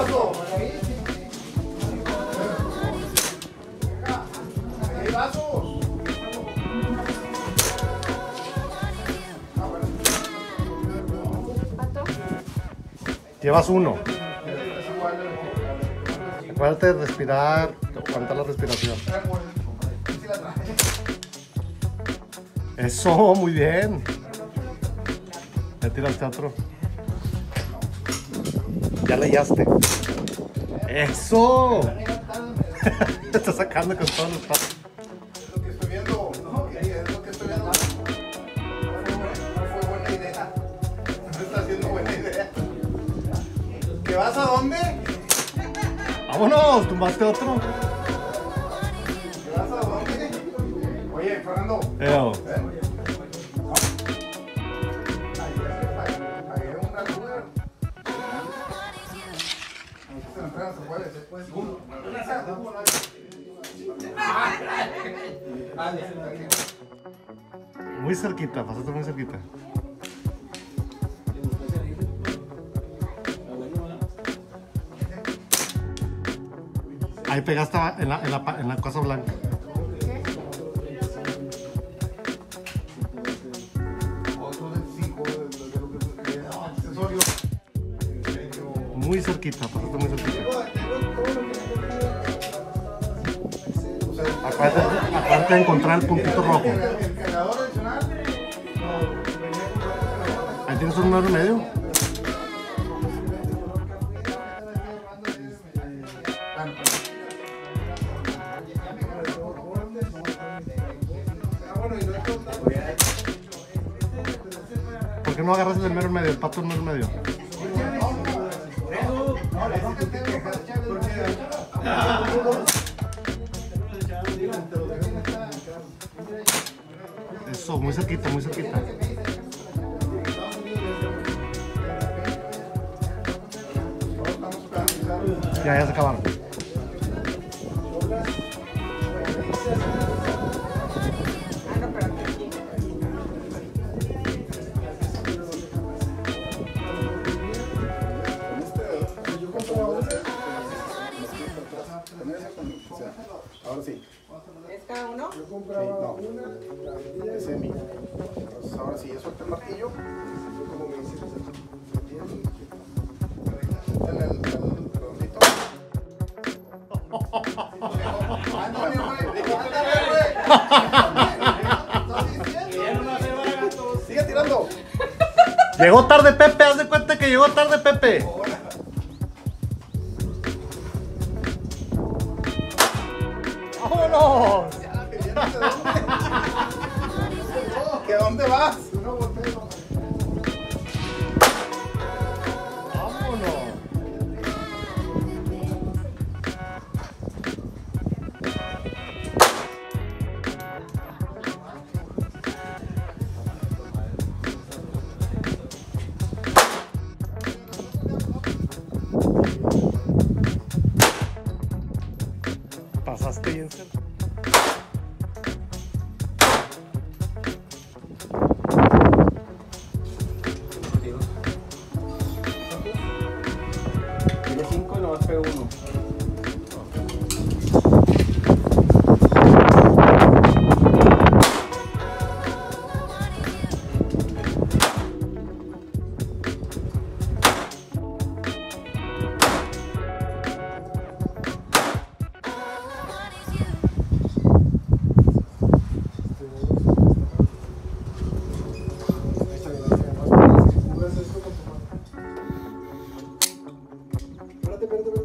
vaso. Hay vasos. Llevas uno. Acuérdate de respirar, aguantar la respiración. Eso, muy bien. Ya tiraste otro. Ya le hallaste. Eso. Te está sacando con todos los pasos. Es lo que estoy viendo. No, es lo que estoy viendo. No fue buena idea. No está haciendo buena idea. ¿Que vas a dónde? Vámonos, tumbaste otro. ¿Que vas a dónde? Oye, Fernando. Eo. Pagué un gran lugar. Se lo entregan, se puede. Muy cerquita, pasaste muy cerquita. Ahí pegaste en la cosa blanca. Otro de 5 de lo que accesorio. Muy cerquita, pasaste muy cerquita. Acuérdate de encontrar el puntito rojo. El cargador adicional. Ahí tienes un número y medio. ¿Por qué no agarras el mero en medio, el pato en mero en medio? Eso, muy cerquita, muy cerquita. Ya se acabaron. Ahora sí. ¿Es cada uno? Yo compraba una, la vendía ese es mío. Entonces ahora sí, yo suelto el martillo. Como me dices, el redondito. Ándale, güey. Sigue tirando. Llegó tarde Pepe, haz de cuenta que llegó tarde Pepe. ¡Vámonos! ¿Que a dónde vas? ¡Vámonos! Pasaste bien cerca. Tiene 5 y nomás pego uno. Espérate.